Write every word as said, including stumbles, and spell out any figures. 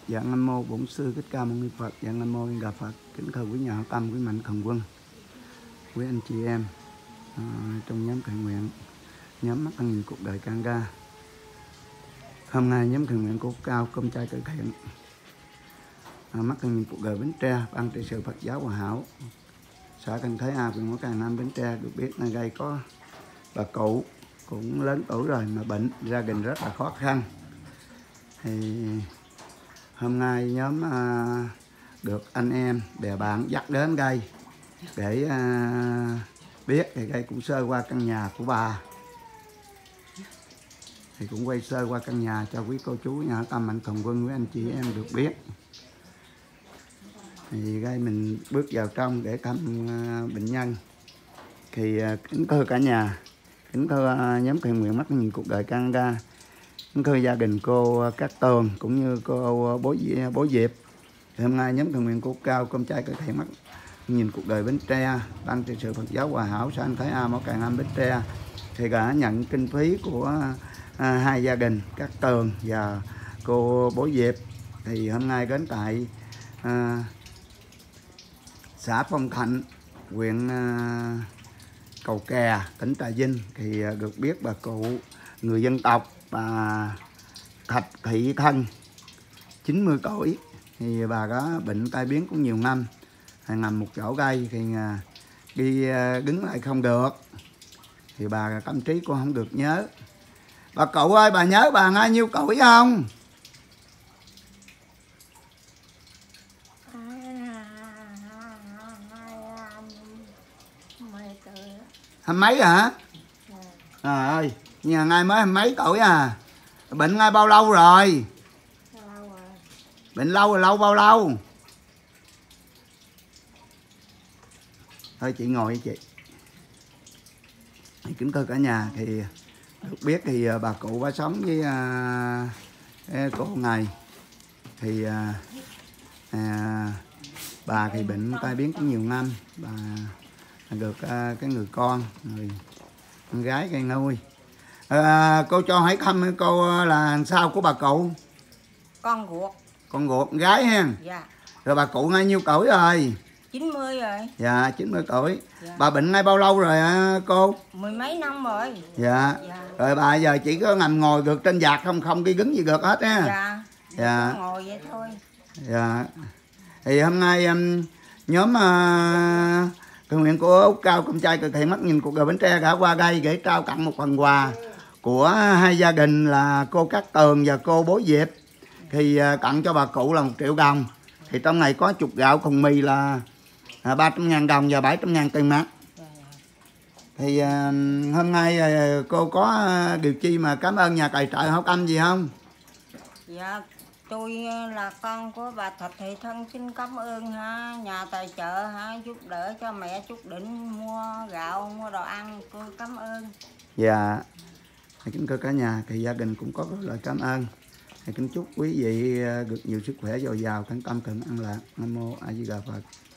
Dạ Nam mô Bổn Sư Thích Ca Mâu Ni Phật. Dạ Nam mô Di Đà Phật. Kính thưa quý nhà hảo tâm, quý mạnh thường quân, quý anh chị em à, trong nhóm cầu nguyện, nhóm mắt ăn nhìn cuộc đời Kanga. Hôm nay nhóm cầu nguyện của Cao Công Trai Từ Thiện, à, mắt ăn nhìn cuộc đời Bến Tre, ban trị sự Phật giáo Hòa Hảo, xã Tân Thới A, huyện Mỏ Cày, Nam Bến Tre, được biết nơi đây có bà cụ cũng lớn tuổi rồi mà bệnh, gia đình rất là khó khăn. Thì hôm nay nhóm à, được anh em bè bạn dắt đến đây để à, biết. Thì đây cũng sơ qua căn nhà của bà, thì cũng quay sơ qua căn nhà cho quý cô chú nhà hảo tâm mạnh thường quân, với anh chị em được biết. Thì đây mình bước vào trong để thăm à, bệnh nhân. Thì à, kính thưa cả nhà, kính thưa à, nhóm thiện nguyện mắt nhìn cuộc đời Kanga, kính thưa gia đình cô Cát Tường cũng như cô bố bố Diệp. Thì hôm nay nhóm thiện nguyện của Cao Công Trai Từ Thiện mắt nhìn cuộc đời Bến Tre, ban trị sự Phật giáo Hòa Hảo, xã Tân Thới A, Mỏ Cày, Nam Bến Tre, thì đã nhận kinh phí của à, hai gia đình Cát Tường và cô bố Diệp. Thì hôm nay đến tại à, xã Phong Thạnh, huyện à, Cầu Kè, tỉnh Trà Vinh. Thì à, được biết bà cụ người dân tộc, bà Thạch Thị Thân, chín mươi tuổi. Thì bà có bệnh tai biến cũng nhiều năm, nằm một chỗ đây thì à, đi à, đứng lại không được. Thì bà tâm trí cũng không được nhớ. Bà cụ ơi, bà nhớ bà bao nhiêu tuổi không? Hai mấy hả? Trời ơi, nhà ngay mới hai mấy tuổi à. Bệnh ngay bao lâu rồi? Bệnh lâu rồi, lâu bao lâu? Thôi chị ngồi với chị. Kính thưa cả nhà, thì được biết thì bà cụ bà sống với à, cô này. Thì à, à, bà thì bệnh tai biến cũng nhiều năm. Bà được à, cái người con, người con gái gây nuôi. À, cô cho hỏi thăm cô là sao của bà cụ? Con ruột. Con ruột, con gái ha? Dạ. Rồi bà cụ ngay nhiêu tuổi rồi? chín mươi rồi. Dạ, chín mươi tuổi. Dạ. Bà bệnh ngay bao lâu rồi hả cô? Mười mấy năm rồi. Dạ. Dạ. Rồi bà giờ chỉ có nằm ngồi được trên vạt không, không đi đứng gì được hết á? Dạ. Dạ. Ngồi vậy thôi. Dạ. Thì hôm nay um, nhóm uh, thiện nguyện của Úc Cao Công Trai Từ Thiện mắt nhìn cuộc đời Bến Tre đã qua đây để trao tặng một phần quà của hai gia đình là cô Cát Tường và cô bố Diệp. Thì uh, tặng cho bà cụ là một triệu đồng. Thì trong này có chục gạo cùng mì là à, ba trăm ngàn đồng và bảy trăm ngàn tiền mặt. Thì à, hôm nay à, cô có à, điều chi mà cảm ơn nhà tài trợ hảo tâm gì không? Dạ, tôi là con của bà Thạch Thị Thân, xin cảm ơn ha, nhà tài trợ ha, giúp đỡ cho mẹ Trúc Định mua gạo, mua đồ ăn, tôi cảm ơn. Dạ, kính thưa cả nhà, thì gia đình cũng có lời cảm ơn. Thì kính chúc quý vị được nhiều sức khỏe dồi dào, thành tâm cần ăn lạc. Nam mô A Di Đà Phật.